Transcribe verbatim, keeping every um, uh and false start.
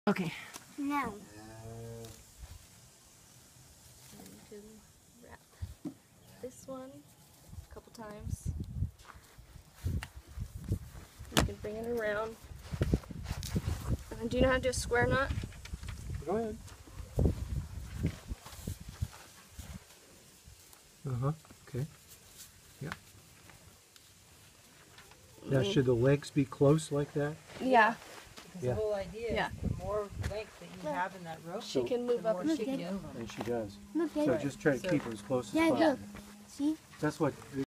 Okay. No. And you can wrap this one a couple times. You can bring it around. And then do you know how to do a square knot? Go ahead. Uh-huh. Okay. Yeah. Now, should the legs be close like that? Yeah. Because Yeah. the whole idea Yeah. is the more length that you have in that rope, She can move the up more and she she can can move them. And she does. Look So at just try to So- keep her as close as Yeah, possible. look. See? That's what